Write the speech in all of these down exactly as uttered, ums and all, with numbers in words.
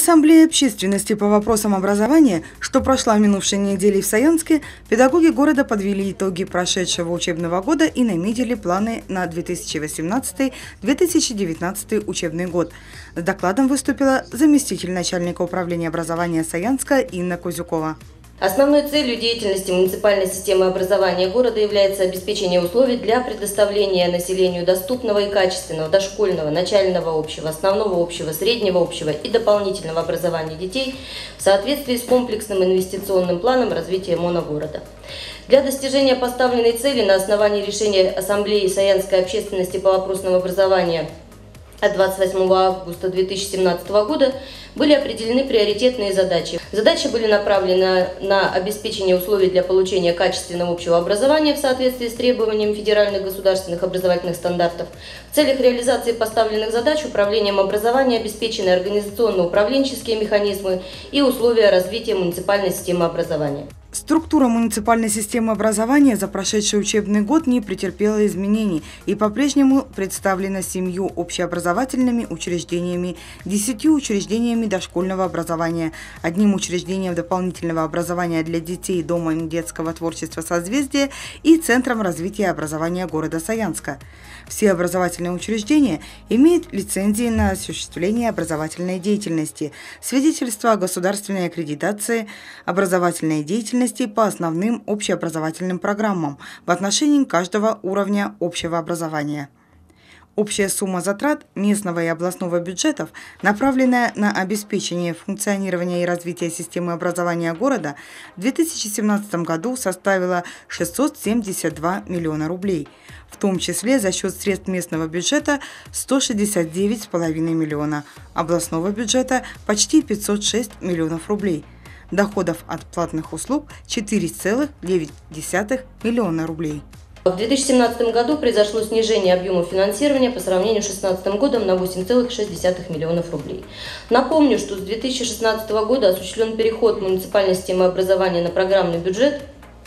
Ассамблея общественности по вопросам образования, что прошла минувшей неделе в Саянске, педагоги города подвели итоги прошедшего учебного года и наметили планы на две тысячи восемнадцатый — две тысячи девятнадцатый учебный год. С докладом выступила заместитель начальника управления образования Саянска Инна Кузюкова. Основной целью деятельности муниципальной системы образования города является обеспечение условий для предоставления населению доступного и качественного дошкольного, начального общего, основного общего, среднего общего и дополнительного образования детей в соответствии с комплексным инвестиционным планом развития моногорода. Для достижения поставленной цели на основании решения Ассамблеи Саянской общественности по вопросам образования от двадцать восьмого августа две тысячи семнадцатого года были определены приоритетные задачи. Задачи были направлены на обеспечение условий для получения качественного общего образования в соответствии с требованиями федеральных государственных образовательных стандартов. В целях реализации поставленных задач управлением образования обеспечены организационно-управленческие механизмы и условия развития муниципальной системы образования. Структура муниципальной системы образования за прошедший учебный год не претерпела изменений и по-прежнему представлена семью общеобразовательными учреждениями, десятью учреждениями дошкольного образования, одним учреждением дополнительного образования для детей Домом детского творчества «Созвездие» и Центром развития образования города Саянска. Все образовательные учреждения имеют лицензии на осуществление образовательной деятельности, свидетельства о государственной аккредитации образовательной деятельности по основным общеобразовательным программам в отношении каждого уровня общего образования. Общая сумма затрат местного и областного бюджетов, направленная на обеспечение функционирования и развития системы образования города, в две тысячи семнадцатом году составила шестьсот семьдесят два миллиона рублей, в том числе за счет средств местного бюджета сто шестьдесят девять целых пять десятых миллиона, областного бюджета почти пятьсот шесть миллионов рублей. Доходов от платных услуг четыре целых девять десятых миллиона рублей. В две тысячи семнадцатом году произошло снижение объема финансирования по сравнению с две тысячи шестнадцатым годом на восемь целых шесть десятых миллионов рублей. Напомню, что с две тысячи шестнадцатого года осуществлен переход муниципальной системы образования на программный бюджет,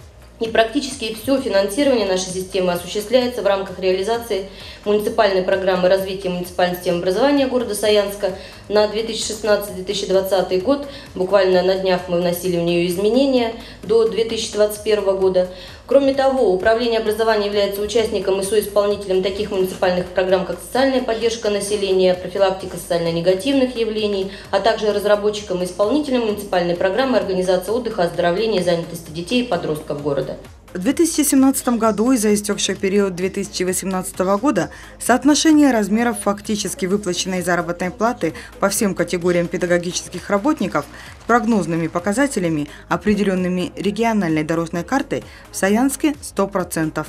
и практически все финансирование нашей системы осуществляется в рамках реализации муниципальной программы развития муниципальной системы образования города Саянска на две тысячи шестнадцатый — две тысячи двадцатый год. Буквально на днях мы вносили в нее изменения до две тысячи двадцать первого года. Кроме того, Управление образования является участником и соисполнителем таких муниципальных программ, как социальная поддержка населения, профилактика социально-негативных явлений, а также разработчиком и исполнителем муниципальной программы организации отдыха, оздоровления и занятости детей и подростков города. В две тысячи семнадцатом году и за истекший период две тысячи восемнадцатого года соотношение размеров фактически выплаченной заработной платы по всем категориям педагогических работников с прогнозными показателями, определенными региональной дорожной картой, в Саянске сто процентов.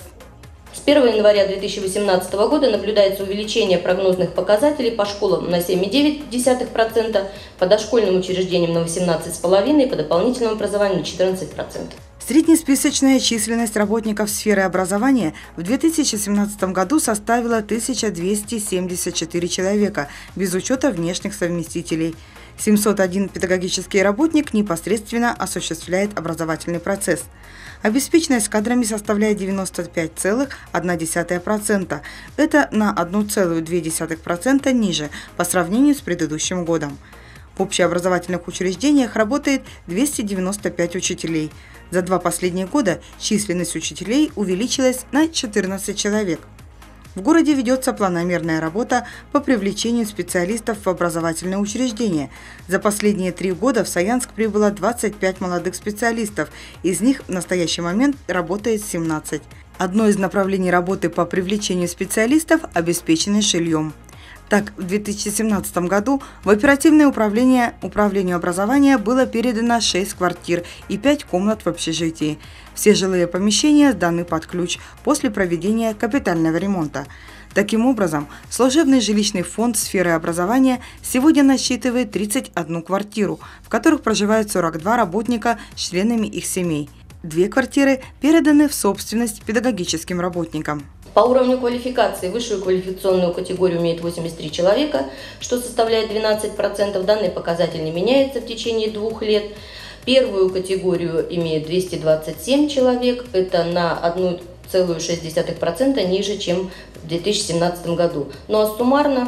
С первого января две тысячи восемнадцатого года наблюдается увеличение прогнозных показателей по школам на семь целых девять десятых процента, по дошкольным учреждениям на восемнадцать целых пять десятых процента и по дополнительному образованию на четырнадцать процентов. Среднесписочная численность работников сферы образования в две тысячи семнадцатом году составила тысяча двести семьдесят четыре человека, без учета внешних совместителей. семьсот один педагогический работник непосредственно осуществляет образовательный процесс. Обеспеченность кадрами составляет девяносто пять целых одна десятая процента. Это на одну целую две десятых процента ниже по сравнению с предыдущим годом. В общеобразовательных учреждениях работает двести девяносто пять учителей. За два последних года численность учителей увеличилась на четырнадцать человек. В городе ведется планомерная работа по привлечению специалистов в образовательные учреждения. За последние три года в Саянск прибыло двадцать пять молодых специалистов, из них в настоящий момент работает семнадцать. Одно из направлений работы по привлечению специалистов – обеспеченность жильем. Так, в две тысячи семнадцатом году в оперативное управление управлению образования было передано шесть квартир и пять комнат в общежитии. Все жилые помещения сданы под ключ после проведения капитального ремонта. Таким образом, служебный жилищный фонд сферы образования сегодня насчитывает тридцать одну квартиру, в которых проживают сорок два работника с членами их семей. Две квартиры переданы в собственность педагогическим работникам. По уровню квалификации высшую квалификационную категорию имеет восемьдесят три человека, что составляет двенадцать процентов. Данный показатель не меняется в течение двух лет. Первую категорию имеет двести двадцать семь человек, это на одну целую шесть десятых процента ниже, чем в две тысячи семнадцатом году. Ну а суммарно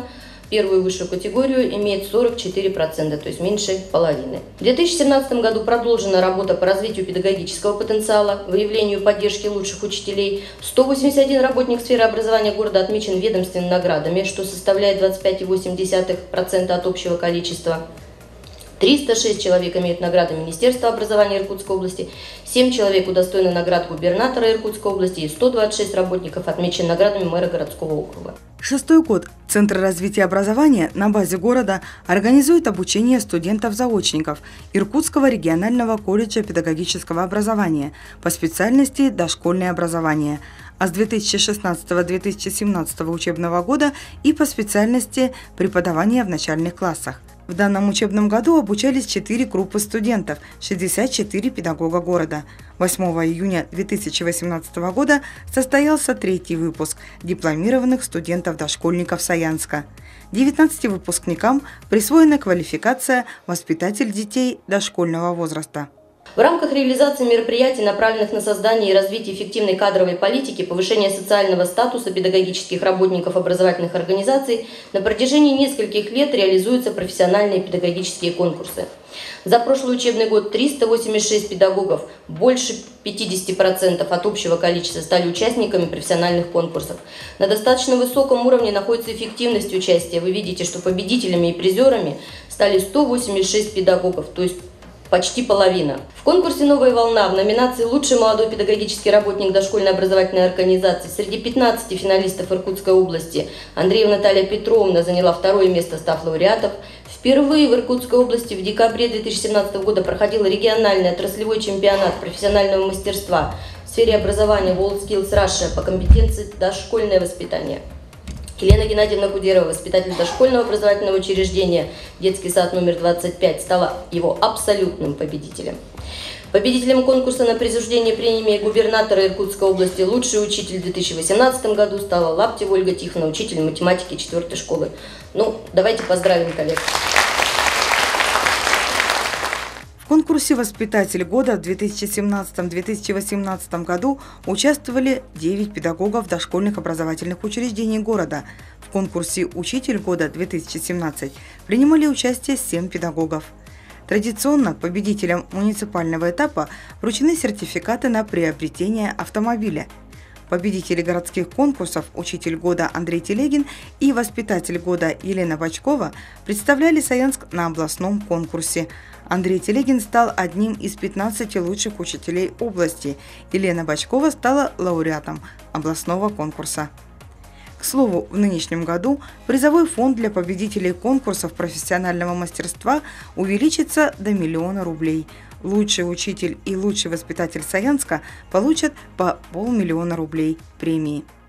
первую высшую категорию имеет сорок четыре процента, то есть меньше половины. В две тысячи семнадцатом году продолжена работа по развитию педагогического потенциала, выявлению и поддержке лучших учителей. сто восемьдесят один работник сферы образования города отмечен ведомственными наградами, что составляет двадцать пять целых восемь десятых процента от общего количества. триста шесть человек имеют награды Министерства образования Иркутской области, семь человек удостоены наград губернатора Иркутской области и сто двадцать шесть работников отмечены наградами мэра городского округа. Шестой год Центр развития образования на базе города организует обучение студентов-заочников Иркутского регионального колледжа педагогического образования по специальности «Дошкольное образование», а с две тысячи шестнадцатого — две тысячи семнадцатого учебного года и по специальности «Преподавание в начальных классах». В данном учебном году обучались четыре группы студентов, шестьдесят четыре педагога города. восьмого июня две тысячи восемнадцатого года состоялся третий выпуск дипломированных студентов-дошкольников Саянска. девятнадцати выпускникам присвоена квалификация «Воспитатель детей дошкольного возраста». В рамках реализации мероприятий, направленных на создание и развитие эффективной кадровой политики, повышение социального статуса педагогических работников образовательных организаций, на протяжении нескольких лет реализуются профессиональные педагогические конкурсы. За прошлый учебный год триста восемьдесят шесть педагогов, больше пятидесяти процентов от общего количества, стали участниками профессиональных конкурсов. На достаточно высоком уровне находится эффективность участия. Вы видите, что победителями и призерами стали сто восемьдесят шесть педагогов, то есть почти половина. В конкурсе «Новая волна» в номинации «Лучший молодой педагогический работник дошкольной образовательной организации» среди пятнадцати финалистов Иркутской области Андреева Наталья Петровна заняла второе место, став лауреатом. Впервые в Иркутской области в декабре две тысячи семнадцатого года проходил региональный отраслевой чемпионат профессионального мастерства в сфере образования WorldSkills Russia по компетенции «Дошкольное воспитание». Елена Геннадьевна Кудерова, воспитатель дошкольного образовательного учреждения «Детский сад номер двадцать пять», стала его абсолютным победителем. Победителем конкурса на присуждение премии губернатора Иркутской области «Лучший учитель» в две тысячи восемнадцатом году стала Лаптева Ольга Тихоновна, учитель математики четвёртой школы. Ну, давайте поздравим коллег. В конкурсе «Воспитатель года» в две тысячи семнадцатом — две тысячи восемнадцатом году участвовали девять педагогов дошкольных образовательных учреждений города. В конкурсе «Учитель года» две тысячи семнадцать принимали участие семь педагогов. Традиционно победителям муниципального этапа вручены сертификаты на приобретение автомобиля. Победители городских конкурсов «Учитель года» Андрей Телегин и «Воспитатель года» Елена Бочкова представляли Саянск на областном конкурсе. Андрей Телегин стал одним из пятнадцати лучших учителей области. Елена Бочкова стала лауреатом областного конкурса. К слову, в нынешнем году призовой фонд для победителей конкурсов профессионального мастерства увеличится до миллиона рублей. Лучший учитель и лучший воспитатель Саянска получат по полмиллиона рублей премии.